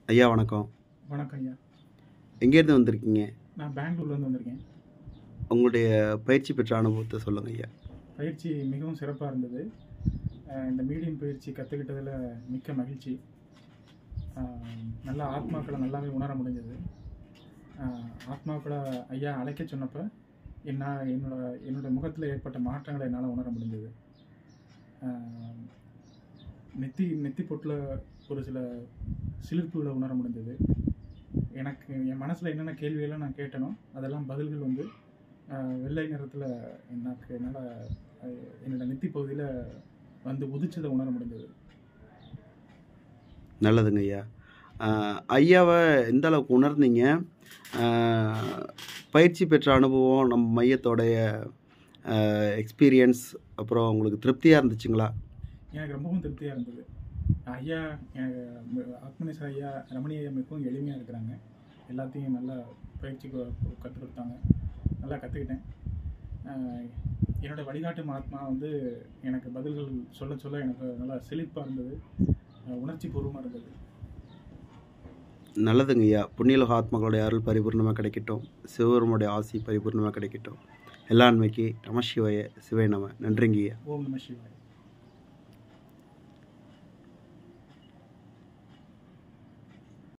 ஐயா வணக்கம். வணக்கம் ஐயா. எங்கேருந்து வந்திருக்கீங்க? நான் பெங்களூர்லேருந்து வந்திருக்கேன். உங்களுடைய பயிற்சி பெற்ற அனுபவத்தை சொல்லுங்க ஐயா. பயிற்சி மிகவும் சிறப்பாக இருந்தது. இந்த மீடியம் பயிற்சி கற்றுக்கிட்டதில் மிக்க மகிழ்ச்சி. நல்ல ஆத்மாக்களை நல்லாவே உணர முடிஞ்சது. ஆத்மாக்களை ஐயா அழைக்க சொன்னப்போ என்னோட முகத்தில் ஏற்பட்ட மாற்றங்களை என்னால் உணர முடிஞ்சது. நெத்தி பொட்டில் ஒரு சில சிலிர்ப்புகளை உணர முடிஞ்சது. எனக்கு என் மனசில் என்னென்ன கேள்வியெல்லாம் நான் கேட்டனோ அதெல்லாம் பதில்கள் வந்து வெள்ளை நிறத்தில் என்னால் என்னோடய நெத்தி பகுதியில் வந்து உதிச்சதை உணர முடிஞ்சது. நல்லதுங்க ஐயா. ஐயாவை எந்த அளவுக்கு உணர்ந்தீங்க? பயிற்சி பெற்ற அனுபவம், நம்ம மையத்தோடைய எக்ஸ்பீரியன்ஸ், அப்புறம் உங்களுக்கு திருப்தியாக இருந்துச்சுங்களா? எனக்கு ரொம்பவும் திருப்தியாக இருந்தது. ஐயா ஆத்மநேசர் ஐயா ரமணி ஐயா மிகவும் எளிமையாக இருக்கிறாங்க. எல்லாத்தையும் நல்லா பயிற்சி கற்றுக் கொடுத்தாங்க. நல்லா கற்றுக்கிட்டேன். என்னோடய வழிகாட்டும் ஆத்மா வந்து எனக்கு பதில்கள் சொல்ல சொல்ல எனக்கு நல்லா செழிப்பாக இருந்தது, உணர்ச்சி பூர்வமாக இருந்தது. நல்லதுங்க ஐயா. புண்ணியலோக ஆத்மாக்களுடைய அருள் பரிபூர்ணமாக கிடைக்கட்டும். சிவபெருமானுடைய ஆசி பரிபூர்ணமாக கிடைக்கட்டும். எல்லா நன்மைக்கு நம சிவாய. சிவாய நம. நன்றிங்க ஐயா. ஓம் நம சிவாய.